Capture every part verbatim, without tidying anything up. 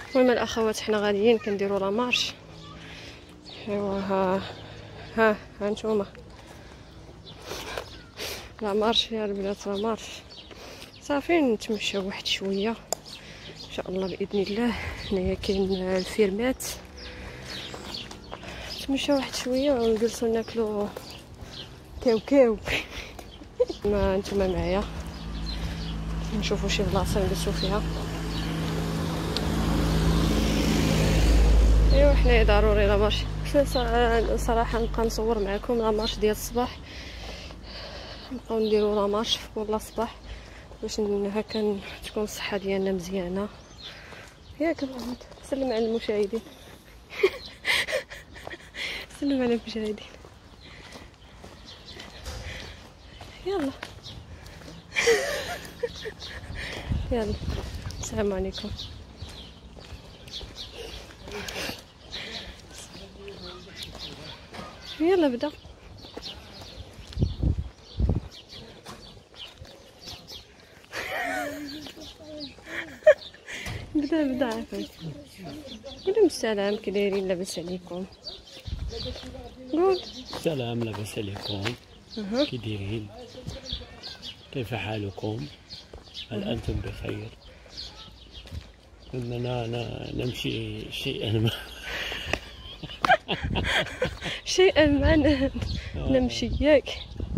المهم الاخوات حنا غاديين كنديروا لا مارش. ايوا ها ها ها نتوما لا مارش يا البنات، لا مارش. صافي نتمشاو واحد شويه ان شاء الله باذن الله. هنايا كاين الفيرمات، نتمشاو واحد شويه ونجلسوا ناكلوا كاوكاو. ما نتوما معايا نشوفوا شي بلاصه نجلسوا فيها. ايوا حنايا ضروري لا مارش. صراحه نبقى نصور معكم لا مارش ديال الصباح، نبقاو نديرو لا مارش في كل صباح باش هكا تكون الصحه ديالنا مزيانه. ياك محمد سلم على المشاهدين. سلم على المشاهدين يلا. يلا السلام عليكم. يلا بدا. بدا بدا عافاك. قولوا السلام، كي دايرين؟ لاباس عليكم؟ قول السلام، لاباس عليكم؟ كي دايرين؟ كيف حالكم؟ هل انتم بخير؟ اننا نمشي شيئا ما. شيئا ما نمشي ياك.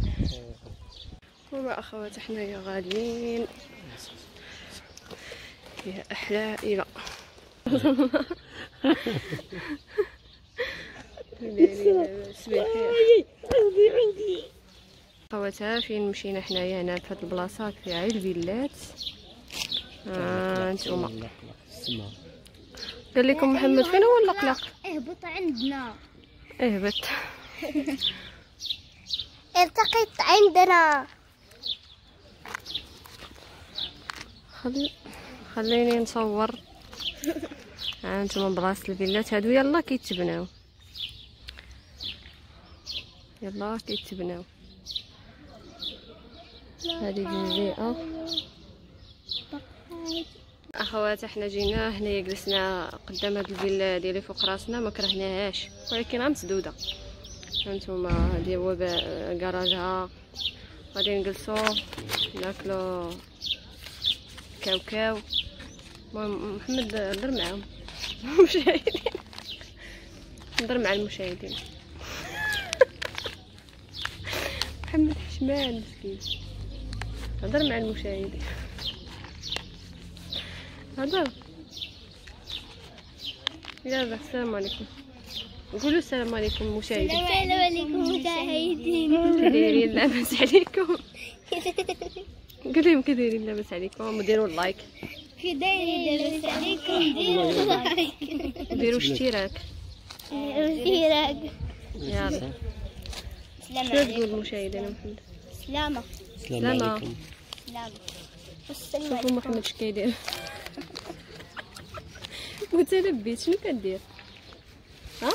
وما اخوات حنايا غاديين يا احلى عائله. خواتها فين مشينا حنايا هنا في هاد البلاصه في عيل الفيلات. ها انتوما قال لكم محمد فين هو اللقلق؟ اهبط عندنا. اهبط. التقيت عندنا. خلي خليني نصور. ها انتوما بلاصه الفيلات هادو يلا كيتبناو، يلا كيتبناو. هذه الجزيئه. اخوات احنا جينا هنايا جلسنا قدام هاد الفيلا ديالي فوق راسنا، ما كرهناهاش ولكن عم مسدوده. هانتوما هادي هو كراجها، غادي نجلسوا ناكلوا كاوكاو. المهم محمد هضر معاهم المشاهدين، هضر مع المشاهدين. محمد حشمان مسكين، هضر مع المشاهدين. هضر. يلا السلام عليكم، قولوا السلام عليكم المشاهدين. السلام عليكم مشاهدين. كي دايرين؟ لاباس عليكم؟ قول لهم كي دايرين؟ لاباس عليكم؟ وديروا اللايك. كي دايرين؟ لاباس عليكم. ديروا لايك، ديروا اشتراك. اشتراك. يلا سلام شنو عليكم. تقول المشاهدين محمد؟ سلامة. السلام عليكم. سلامة. والسلام شوفوا عليكم. محمد اش كيدير. متلبس شنو كدير؟ ها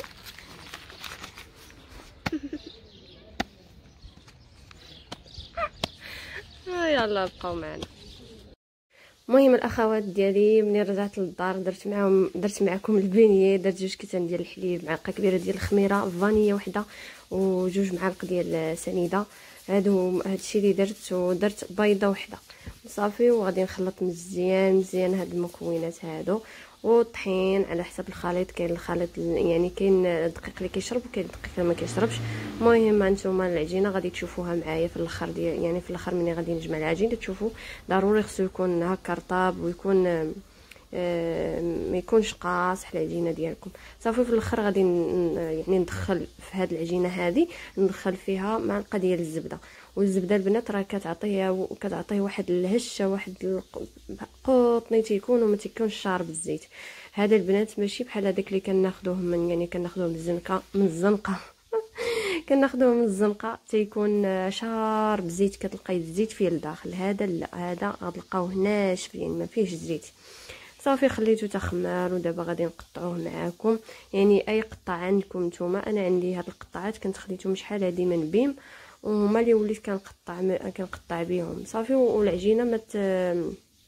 ها يلا بقاو معنا. المهم الاخوات ديالي ملي رجعت للدار درت معاهم درت معكم البنيه، درت جوج كيسان ديال الحليب، معلقه كبيره ديال الخميره، فانيه وحده وجوج معالق ديال سنيده. هادو هادشي اللي درت، ودرت بيضه وحده صافي. وغادي نخلط مزيان مزيان هاد المكونات هادو، والطحين على حسب الخليط. كاين الخليط يعني كاين الدقيق اللي كيشرب وكاين الدقيق اللي ما كيشربش. المهم هانتوما العجينه غادي تشوفوها معايا في الاخر ديال يعني في الاخر ملي غادي نجمع العجين تشوفوا ضروري خصو يكون هكا رطاب ويكون آه ما يكونش قاصح العجينه ديالكم. صافي في الاخر غادي يعني ندخل في هاد العجينه هذه ندخل فيها معلقه ديال الزبده. والزبده البنات راه كتعطيه كتعطيه واحد الهشه، واحد القطني تيكون وما تيكونش شارب الزيت. هذا البنات ماشي بحال هذاك اللي كناخذوه من يعني كناخذوه من الزنقه من الزنقه كناخذوه من الزنقه تيكون شارب الزيت، كتلقاي الزيت فيه لداخل. هذا لا، هذا غتلقاوه ناشف يعني ما فيهش الزيت. صافي خليته تخمر، ودابا غادي نقطعوه معاكم. يعني اي قطع عندكم نتوما، انا عندي هاد القطعات كنت خديتهم شحال هادي من بيم وهما اللي وليت كنقطع كنقطع بهم صافي. والعجينه ما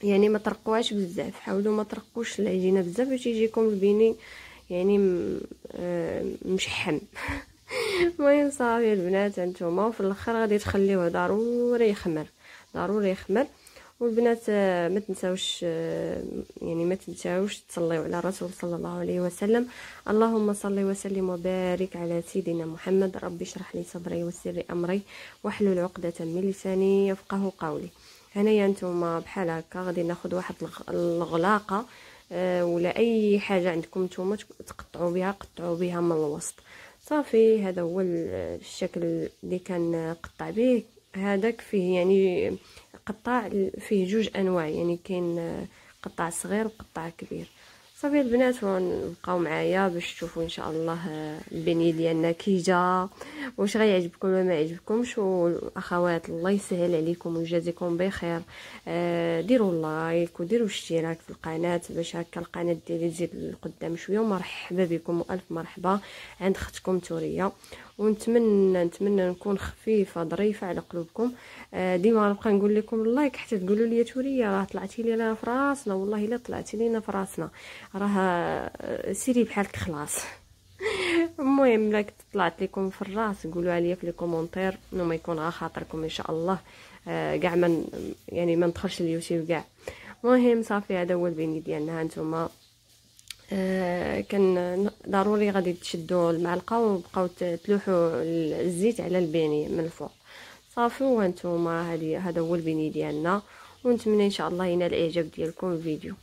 يعني ما ترقوهاش بزاف، حاولوا ما ترقوش العجينه بزاف باش يجيكم البيني يعني مشحم. المهم صافي البنات هانتوما، وفي الاخر غادي تخليوه ضروري يخمر ضروري يخمر. والبنات ما تنساوش يعني ما تنساوش تصليوا على الرسول صلى الله عليه وسلم. اللهم صل وسلم وبارك على سيدنا محمد. ربي اشرح لي صدري ويسر لي امري واحلل عقدة من لساني يفقه قولي. هنايا نتوما بحال هكا غادي ناخذ واحد الغلاقه أه ولا اي حاجه عندكم نتوما تقطعوا بها قطعوا بها من الوسط. صافي هذا هو الشكل اللي كان قطع به. هذاك فيه يعني قطع فيه جوج انواع، يعني كاين قطع صغير وقطع كبير. صافي البنات بقاو معايا باش تشوفوا ان شاء الله البني ديالنا كي جا، واش غيعجبكم ولا ما يعجبكمش. والاخوات الله يسهل عليكم ويجازيكم بخير، آه ديروا لايك وديروا اشتراك في القناه باش هكا القناه ديالي تزيد لقدام شويه. ومرحبا بكم والف مرحبا عند اختكم توريه. ونتمنى نتمنى نكون خفيفه ظريفه على قلوبكم. آه ديما نبقى نقول لكم اللايك حتى تقولوا لي توريه راه طلعتي لينا في راسنا. والله الا طلعتي لينا في راسنا، راه سيري بحالك خلاص. المهم لا طلعت لكم في الراس قولوا لي في لي كومونتير وما يكون على خاطركم ان شاء الله. آه كاع من يعني ما ندخلش اليوتيوب كاع. المهم صافي هذا هو البيني ديالنا. هانتوما آه كان ضروري غادي تشدوا المعلقه وبقاو تلوحوا الزيت على البيني من الفوق. صافي وانتوما هذه هذا هو البيني ديالنا. ونتمنى ان شاء الله ينال الاعجاب ديالكم الفيديو.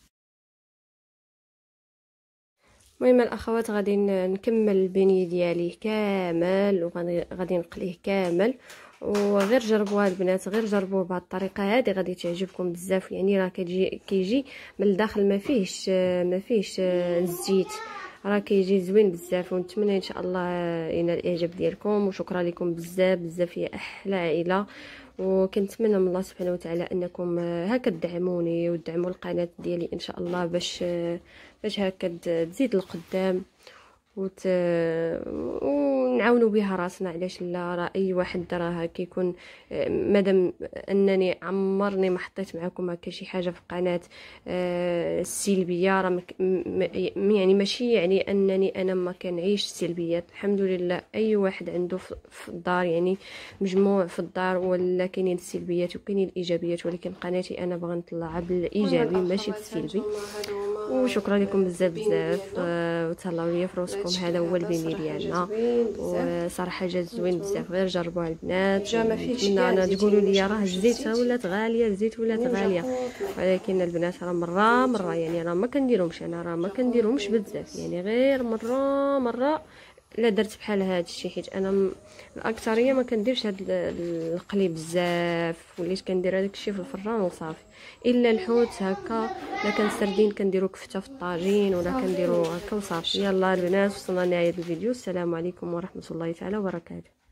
المهم الاخوات غادي نكمل البني ديالي كامل وغادي نقليه كامل. وغير جربوها البنات، غير جربوه بهذه الطريقه هذه غادي تعجبكم بزاف. يعني راه كيجي كيجي من الداخل ما فيهش ما فيهش الزيت، راه كيجي زوين بزاف. ونتمنى ان شاء الله ينال الاعجاب ديالكم. وشكرا لكم بزاف بزاف يا احلى عائله. وكنتمنى من الله سبحانه وتعالى انكم هكا تدعموني وتدعموا القناه ديالي ان شاء الله باش باش هكا تزيد لقدام وت... ونعاونوا بها راسنا. علاش لا؟ راه اي واحد راه كيكون مادام انني عمرني ما حطيت معكم هكا شي حاجه في القناه آه سلبيه، راه مك... م... يعني ماشي يعني انني انا ما كنعيش سلبيات. الحمد لله اي واحد عنده في الدار يعني مجموع في الدار ولا كاينين السلبيات وكاينين الايجابيات، ولكن قناتي انا باغا نطلعها بالايجابي ماشي بالسلبي. وشكرا لكم بزاف بزاف آه وتهلاو ليا في روسكم. هذا هو البني ديالنا وصراحه جا زوين بزاف. غير جربوها البنات. نتمنى انا تقولوا لي راه الزيت ولات غاليه الزيت ولات غاليه، ولكن البنات راه مره مره يعني راه ما كنديرهمش انا راه ما كنديرهمش بزاف، يعني غير مره مره لا درت بحال هذا الشيء. حيت انا الاكثريه ما كنديرش هذا القلي بزاف، وليت كندير هذاك الشيء في الفران وصافي. الا الحوت هكا لا كان سردين كنديرو كفته في الطاجين ولا كنديرو هكا وصافي. يلا البنات وصلنا لنهايه الفيديو. السلام عليكم ورحمه الله تعالى وبركاته.